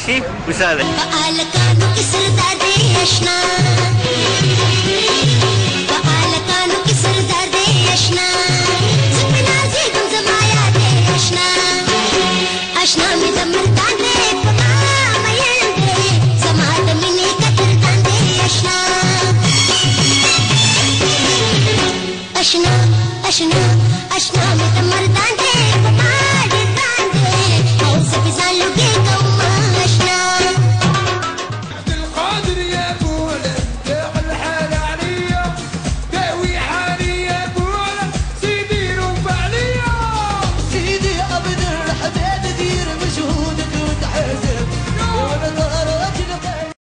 شي وساله فعالکانو کسر دادې آشنا فعالکانو کسر دادې آشنا زپنا زیدم زما یادې آشنا آشنا مې د مردان دې په ما مین دې زما د مینې کتر داندې آشنا آشنا آشنا آشنا مې د مردان دې په ما